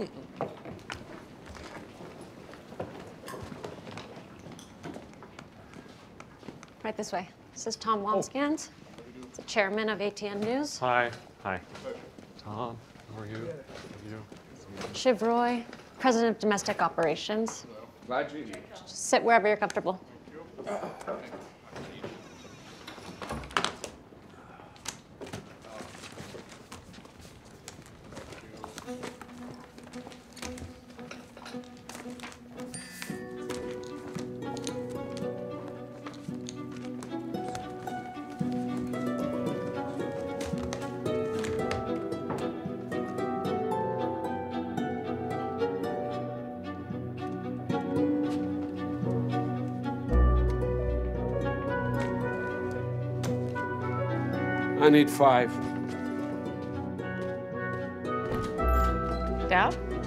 Right this way. This is Tom Wamsgans, the chairman of ATN News. Hi. Hi. Tom, how are you? How are you? Shiv Roy, president of domestic operations. Glad you're here. Just sit wherever you're comfortable. I need 5. Down?